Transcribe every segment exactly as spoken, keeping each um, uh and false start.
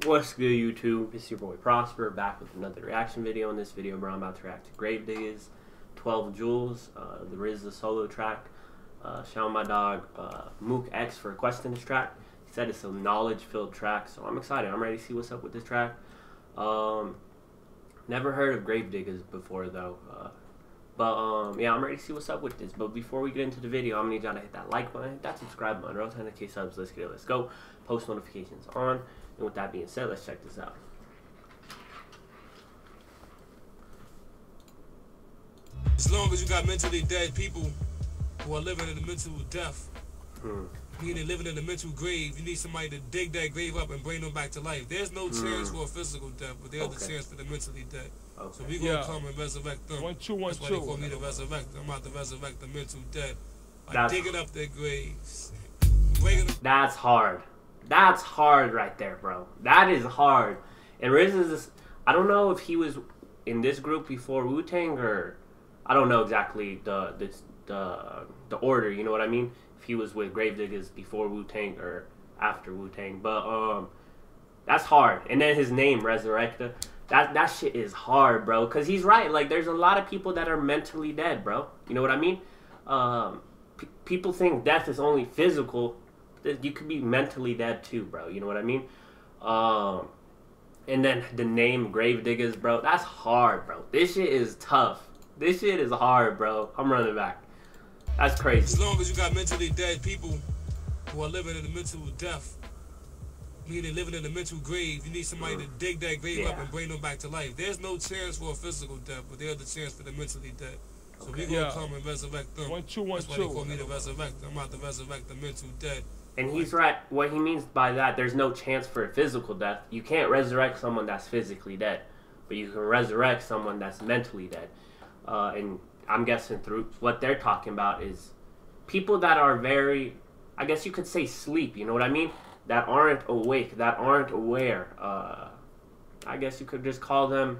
What's good, YouTube? It's your boy Prosper, back with another reaction video. In this video, bro, I'm about to react to Gravediggaz, twelve Joules, uh, the R Z A solo track. Uh, shout out my dog, uh, Mook X, for requesting this track. He said it's a knowledge-filled track, so I'm excited. I'm ready to see what's up with this track. Um, never heard of Gravediggaz before, though. Uh, but, um, yeah, I'm ready to see what's up with this. But before we get into the video, I'm going to need y'all to hit that like button, hit that subscribe button, roll ten K subs. Let's get it. Let's go. Post notifications on. And with that being said, let's check this out. As long as you got mentally dead people who are living in the mental death, Hmm. meaning living in the mental grave, you need somebody to dig that grave up and bring them back to life. There's no chance Hmm. for a physical death, but there's Okay. a chance for the mentally dead. Okay. So we gonna Yeah. come and resurrect them. One, two, one, That's why two. they call me the resurrector. I'm about to resurrect the mental dead by That's- digging up their graves, bringing them. That's hard. That's hard right there, bro. That is hard. And R Z A is, I don't know if he was in this group before Wu-Tang, or I don't know exactly the the the, the order, you know what I mean? If he was with Gravediggaz before Wu-Tang or after Wu-Tang. But um that's hard. And then his name, Resurrector, that that shit is hard, bro. Cause he's right. Like, there's a lot of people that are mentally dead, bro. You know what I mean? Um pe people think death is only physical. You could be mentally dead too, bro. You know what I mean? Um, and then the name Gravediggaz, bro. That's hard, bro. This shit is tough. This shit is hard, bro. I'm running back. That's As crazy. long as you got mentally dead people who are living in the mental death, meaning living in the mental grave, you need somebody to dig that grave Yeah. up and bring them back to life. There's no chance for a physical death, but there's a chance for the mentally dead. So Okay. we gonna Yeah. come and resurrect them. One, two, one, That's why they two. call me the resurrector. I'm about to resurrect the mental dead. And he's right. What he means by that, there's no chance for a physical death. You can't resurrect someone that's physically dead, but you can resurrect someone that's mentally dead. Uh, and I'm guessing through what they're talking about is people that are very, I guess you could say, sleep. You know what I mean? That aren't awake, that aren't aware. Uh, I guess you could just call them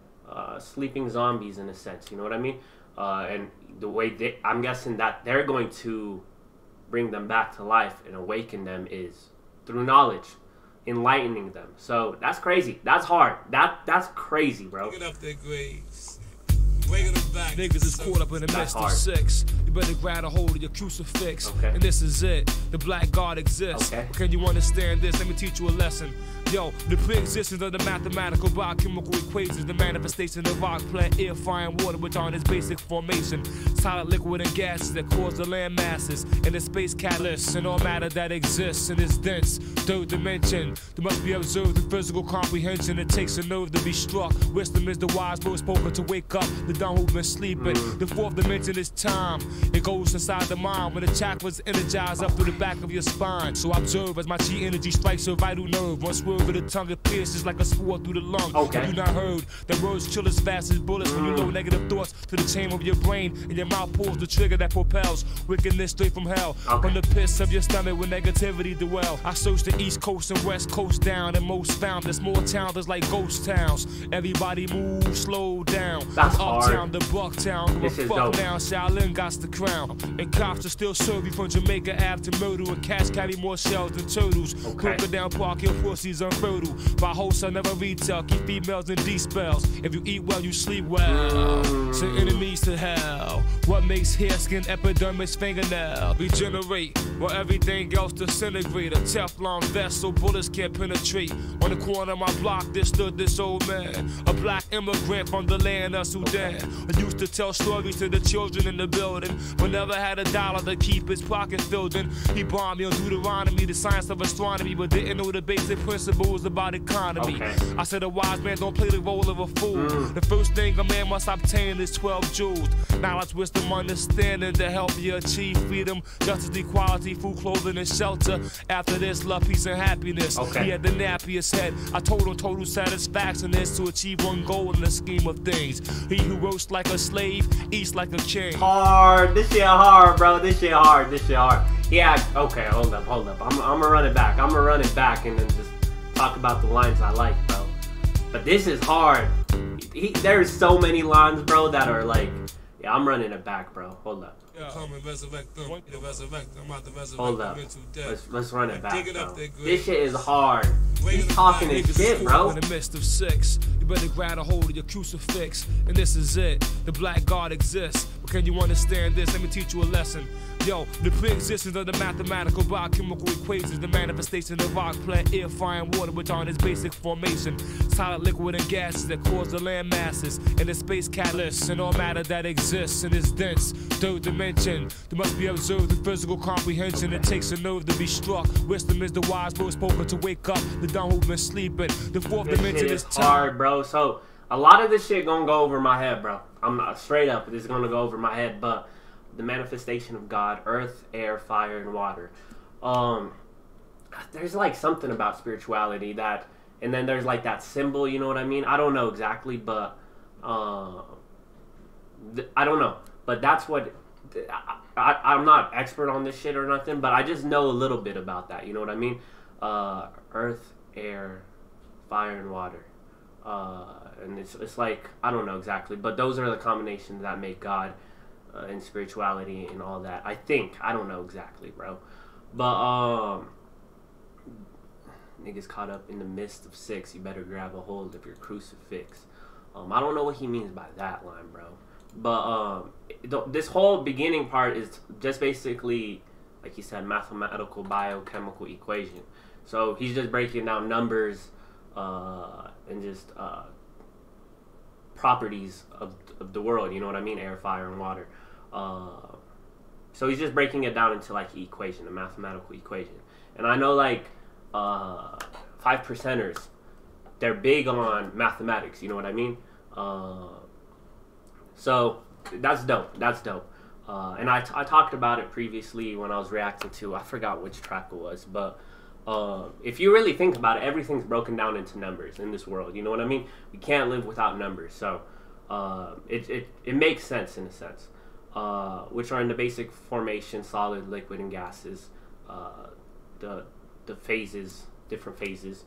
uh, sleeping zombies in a sense. You know what I mean? Uh, and the way they, I'm guessing that they're going to bring them back to life and awaken them is through knowledge, enlightening them. So that's crazy. That's hard. That that's crazy, bro. Digging up their graves, bringing them back. Niggas is caught up in the That's midst of hard. six. You better grab a hold of your crucifix. Okay. And this is it. The black God exists. Okay. Can you understand this? Let me teach you a lesson. Yo, the pre-existence of the mathematical biochemical equations, the manifestation of rock, plant, air, fire, and water, which are in its basic formation. Solid, liquid, and gases that cause the land masses and the space catalysts and all matter that exists in this dense third dimension. There must be observed the physical comprehension. It takes a nerve to be struck. Wisdom is the wise word spoken to wake up the dumb who've been sleeping. The fourth dimension is time. It goes inside the mind when the chakras energize up through the back of your spine. So observe as my chi energy strikes your vital nerve. One swerve of the tongue, it pierces like a spore through the lung. Okay. Have you not heard that words chill as fast as bullets when you load negative thoughts to the chamber of your brain and your mouth pulls the trigger that propels wickedness straight from hell. Okay. From the pits of your stomach where negativity dwell. I search the east coast and west coast down, and most found that small towns is like ghost towns. Everybody move, slow down. That's From hard. uptown to Bucktown, give This a is fuck dope. now. Shaolin got the crown, and cops will still serve you from Jamaica Ave to Myrtle, and cats carry more shells than turtles. Okay. Crooked down park, your pussy's unfertile. By wholesale, never retail, keep females in D-spells. If you eat well, you sleep well. Send enemies to hell. What makes hair, skin, epidermis, fingernail regenerate while everything else disintegrate? A Teflon vest so bullets can't penetrate. On the corner of my block, there stood this old man, a black immigrant from the land of Sudan. I used to tell stories to the children in the building, but never had a dollar to keep his pocket filled in. He bombed me on Deuteronomy, the science of astronomy, but didn't know the basic principles about economy. Okay. I said a wise man don't play the role of a fool. The first thing a man must obtain is twelve jewels. Knowledge, wisdom, understanding to help you achieve freedom, justice, equality, food, clothing, and shelter. After this, love, peace, and happiness. Okay. He had the nappiest head. I told him total satisfaction is to achieve one goal in the scheme of things. He who works like a slave eats like a king. Hard. This shit hard, bro. This shit hard. This shit hard. Yeah. Okay. Hold up. Hold up. I'm. I'm gonna run it back. I'm gonna run it back and then just talk about the lines I like, bro. But this is hard. He, there's so many lines, bro, that are like, yeah, I'm running it back, bro. Hold up. Yeah. Come and resurrect them. To resurrect them. I'm about to resurrect Hold them up. mental death. Let's, let's run it back, Digging bro. up their grave. This shit is hard. He's talking his shit, bro. In the midst of six, you better grab a hold of your crucifix. And this is it. The black God exists. But can you understand this? Let me teach you a lesson. Yo, the pre-existence of the mathematical biochemical equations, the manifestation of rock, plant, air, fire, and water, which are in its basic formation. Solid, liquid, and gases that cause the land masses and the space catalysts and all matter that exists in this dense third dimension. There must be observed the physical comprehension. It takes a nerve to be struck. Wisdom is the wise word spoken to wake up the dumb who've been sleeping. The fourth This dimension shit is is time. hard, bro. So a lot of this shit gonna go over my head, bro. I'm not straight up. This is gonna go over my head, but the manifestation of God, earth, air, fire, and water. Um, there's like something about spirituality that, and then there's like that symbol. You know what I mean? I don't know exactly, but uh, th- I don't know. But that's what. I, I, I'm not expert on this shit or nothing, but I just know a little bit about that. You know what I mean? Uh, earth, air, fire, and water. Uh, and it's it's like I don't know exactly, but those are the combinations that make God. Uh, and spirituality and all that. I think. I don't know exactly, bro. But, um... niggas caught up in the midst of six. You better grab a hold of your crucifix. Um, I don't know what he means by that line, bro. But, um... th- this whole beginning part is just basically, like he said, mathematical biochemical equation. So, he's just breaking down numbers, uh... and just, uh... properties of, of the world, you know what I mean? Air, fire, and water. Uh, so he's just breaking it down into like an equation, a mathematical equation. And I know like uh, five percenters, they're big on mathematics, you know what I mean? Uh, so that's dope. That's dope. Uh, and I, t- I talked about it previously when I was reacting to, I forgot which track it was, but uh, if you really think about it, everything's broken down into numbers in this world. You know what I mean? We can't live without numbers. So uh, it, it, it makes sense in a sense, uh, which are in the basic formation, solid, liquid, and gases, uh, the, the phases, different phases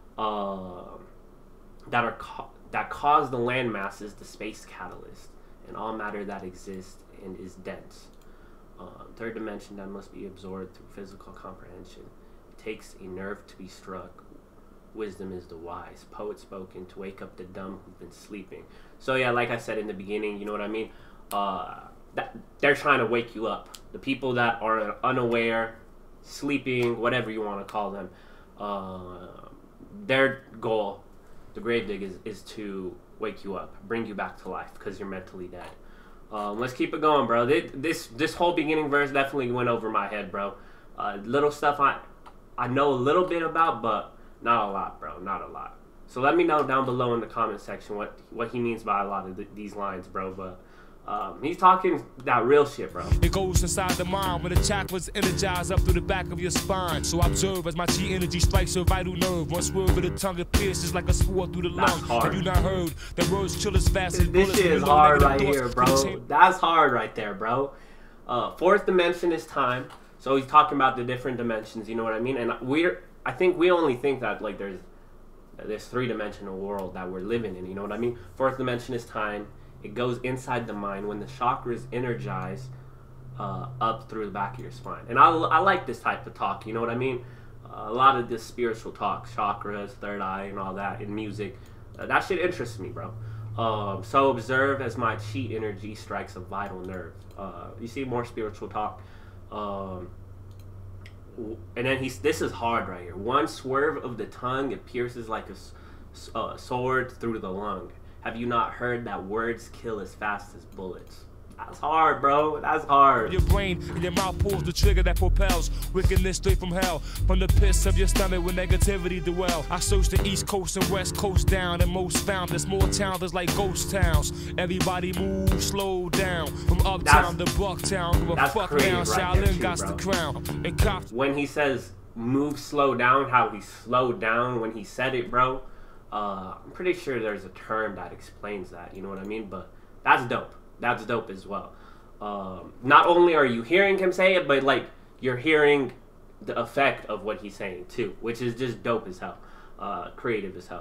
uh, that are ca- that cause the land masses, the space catalyst, and all matter that exists and is dense. Uh, third dimension that must be absorbed through physical comprehension. It takes a nerve to be struck. Wisdom is the wise. Poet spoken to wake up the dumb who've been sleeping. So yeah, like I said in the beginning, you know what I mean? Uh, that they're trying to wake you up. The people that are unaware, sleeping, whatever you want to call them, uh, their goal, the grave dig, is, is to wake you up, bring you back to life because you're mentally dead. Um, let's keep it going, bro. This, this this whole beginning verse definitely went over my head, bro. Uh, little stuff I I know a little bit about, but not a lot, bro. Not a lot. So let me know down below in the comment section what what he means by a lot of th- these lines, bro. But um, he's talking that real shit, bro. It goes inside the mind when the chakras energize up through the back of your spine. So I observe as my chi energy strikes your vital nerve. One swerve of the tongue, it pierces like a spore through the That's lung. hard. Have you not heard that words chill as fast as This bullets? shit when is you know hard negative right thoughts here, to the bro. That's hard right there, bro. Uh, fourth dimension is time. So he's talking about the different dimensions, you know what I mean? And we're, I think we only think that like there's this three-dimensional world that we're living in, you know what I mean? Fourth dimension is time. It goes inside the mind when the chakras energize uh, up through the back of your spine. And I, I like this type of talk, you know what I mean? Uh, a lot of this spiritual talk, chakras, third eye, and all that in music. Uh, that shit interests me, bro. Um, so observe as my chi energy strikes a vital nerve. Uh, you see more spiritual talk. Um, and then he's, this is hard right here. One swerve of the tongue, it pierces like a uh, sword through the lung. Have you not heard that words kill as fast as bullets? That's hard, bro. That's hard. Your brain and your mouth pulls the trigger that propels wickedness straight from hell. From the pits of your stomach where negativity dwell. I search the east coast and west coast down, and most found there's more towns that's like ghost towns. Everybody move, slow down. From uptown That's- to Bucktown, give a that's fuck crazy now. right there Shaolin too, got bro. the crown. And cops. When he says move, slow down, how he slowed down when he said it, bro. Uh, I'm pretty sure there's a term that explains that, you know what I mean? But that's dope. That's dope as well. Um, not only are you hearing him say it, but like you're hearing the effect of what he's saying too, which is just dope as hell, uh, creative as hell.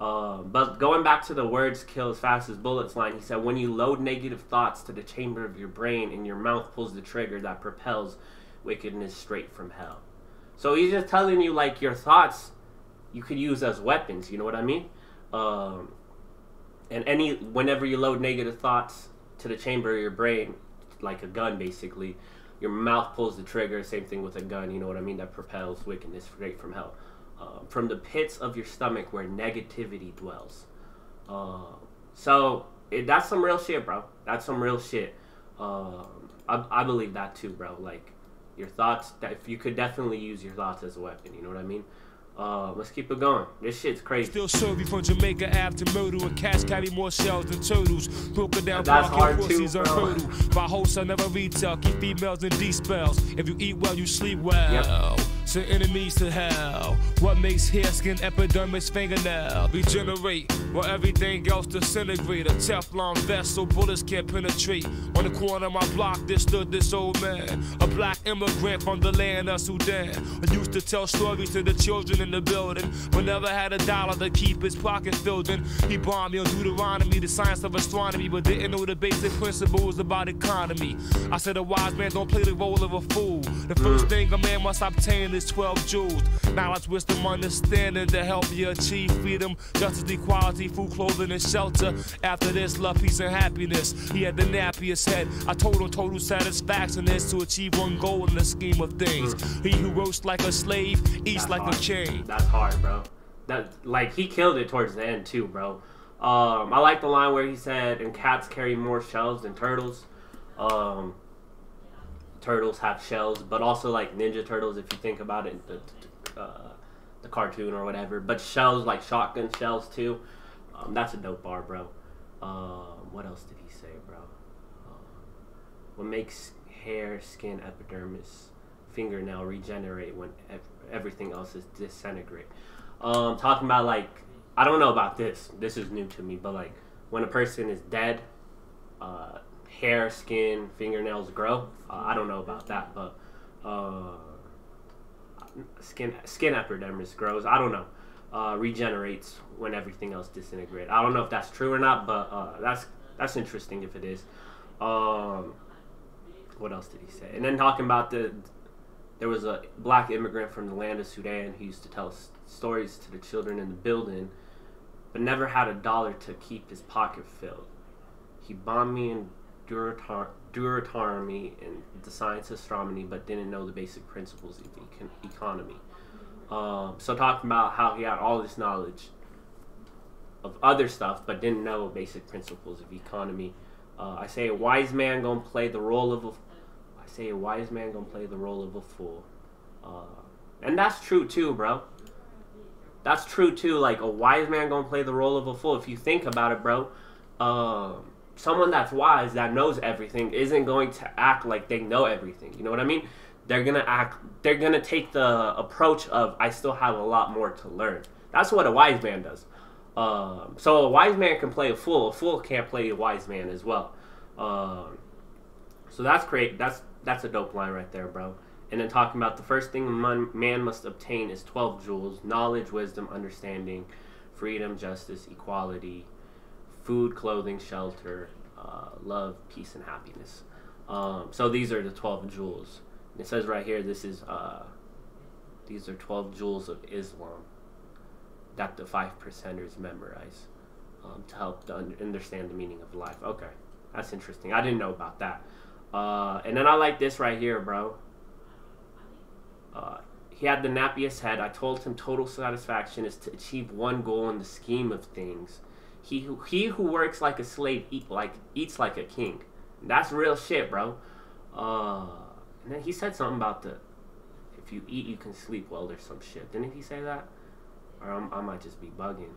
Uh, but going back to the words kill as fast as bullets line, he said, when you load negative thoughts to the chamber of your brain and your mouth pulls the trigger that propels wickedness straight from hell. So he's just telling you, like, your thoughts you could use as weapons, you know what I mean? Um, and any whenever you load negative thoughts to the chamber of your brain, like a gun basically, your mouth pulls the trigger, same thing with a gun, you know what I mean? That propels wickedness straight from hell. Uh, from the pits of your stomach where negativity dwells. Uh, so it, that's some real shit, bro. That's some real shit. Uh, I, I believe that too, bro. Like your thoughts, that if you could definitely use your thoughts as a weapon. You know what I mean? Uh, let's keep it going. This shit's crazy. Still serve you from Jamaica after murder, and cats carry more shells than turtles. Broken down That's hard pussies too, are bro. hurdle. By hosts I never retail, keep females in D-spells. If you eat well, you sleep well. Yep. Send enemies to hell. What makes hair, skin, epidermis, fingernail regenerate while everything else disintegrate? A Teflon vest so bullets can't penetrate. On the corner of my block, there stood this old man, a black immigrant from the land of Sudan. I used to tell stories to the children in the building, but never had a dollar to keep his pocket filled in. He bombed me on Deuteronomy, the science of astronomy, but didn't know the basic principles about economy. I said a wise man don't play the role of a fool. The first thing a man must obtain is twelve jewels. Knowledge, wisdom, understanding to help you achieve freedom, justice, equality, food, clothing, and shelter. After this, love, peace, and happiness. He had the nappiest head. I told him total satisfaction is to achieve one goal in the scheme of things. He who roasts like a slave eats That's like hard. a king. That's hard, bro. That like he killed it towards the end too, bro. Um, I like the line where he said, "And cats carry more shells than turtles." Um, turtles have shells, but also like Ninja Turtles, if you think about it, the uh, the cartoon or whatever. But shells like shotgun shells too. Um, that's a dope bar, bro. Um, what else did he say, bro? Um, what makes hair, skin, epidermis, fingernail regenerate when ev everything else is disintegrate? Um, talking about like, I don't know about this. This is new to me, but like when a person is dead, uh, hair, skin, fingernails grow. Uh, I don't know about that, but uh, skin skin epidermis grows. I don't know. Uh, regenerates when everything else disintegrates. I don't know if that's true or not, but uh, that's that's interesting if it is. Um, what else did he say? And then talking about the, there was a black immigrant from the land of Sudan who used to tell s stories to the children in the building, but never had a dollar to keep his pocket filled. He bombed me in Duratar Duratarmy and the science of astronomy, but didn't know the basic principles of econ economy. Um, so talking about how he had all this knowledge of other stuff, but didn't know basic principles of economy. Uh, I say a wise man gonna play the role of a. I say a wise man gonna play the role of a fool, uh, and that's true too, bro. That's true too. Like a wise man gonna play the role of a fool. If you think about it, bro, um, someone that's wise, that knows everything, isn't going to act like they know everything. You know what I mean? They're gonna act. They're gonna take the approach of I still have a lot more to learn. That's what a wise man does. Um, so a wise man can play a fool. A fool can't play a wise man as well. Um, so that's great. That's that's a dope line right there, bro. And then talking about the first thing a man, man must obtain is twelve jewels: knowledge, wisdom, understanding, freedom, justice, equality, food, clothing, shelter, uh, love, peace, and happiness. Um, so these are the twelve jewels. It says right here, this is uh, these are twelve jewels of Islam that the five percenters memorize um, to help to un understand the meaning of life. Okay, that's interesting. I didn't know about that. Uh, and then I like this right here, bro. Uh, he had the nappiest head. I told him total satisfaction is to achieve one goal in the scheme of things. He who he who works like a slave eat like eats like a king. That's real shit, bro. Uh, and then he said something about the if you eat you can sleep well or some shit. Didn't he say that? Or I'm, I might just be bugging.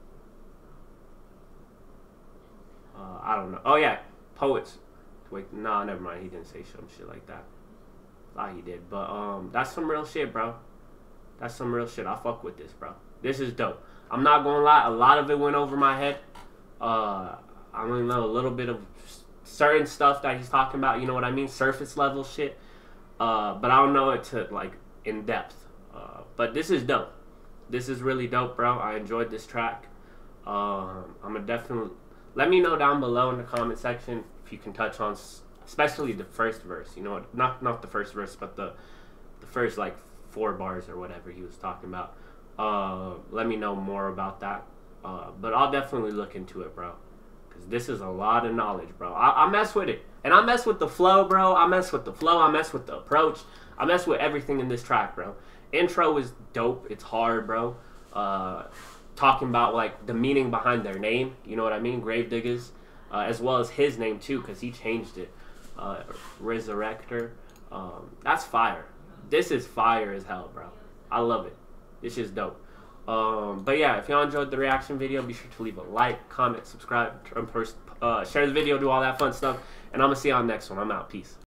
Uh, I don't know. Oh yeah, poets. Wait, nah, never mind. He didn't say some shit like that. Thought he did, but um, that's some real shit, bro. That's some real shit. I fuck with this, bro. This is dope. I'm not gonna lie. A lot of it went over my head. Uh, I only know a little bit of certain stuff that he's talking about. You know what I mean? Surface level shit. Uh, but I don't know it to like in depth. Uh, but this is dope. This is really dope, bro. I enjoyed this track. Um, I'm gonna definitely let me know down below in the comment section if you can touch on, especially the first verse. You know, not not the first verse, but the the first like four bars or whatever he was talking about. Uh, let me know more about that. Uh, but I'll definitely look into it, bro. Because this is a lot of knowledge, bro. I, I mess with it. And I mess with the flow, bro. I mess with the flow. I mess with the approach. I mess with everything in this track, bro. Intro is dope. It's hard, bro. Uh, talking about, like, the meaning behind their name. You know what I mean? Gravediggaz. Uh, as well as his name, too, because he changed it. Uh, Resurrector. Um, that's fire. This is fire as hell, bro. I love it. This is dope. Um, but yeah, if y'all enjoyed the reaction video, be sure to leave a like, comment, subscribe, uh, share the video, do all that fun stuff. And I'm going to see y'all next one. I'm out. Peace.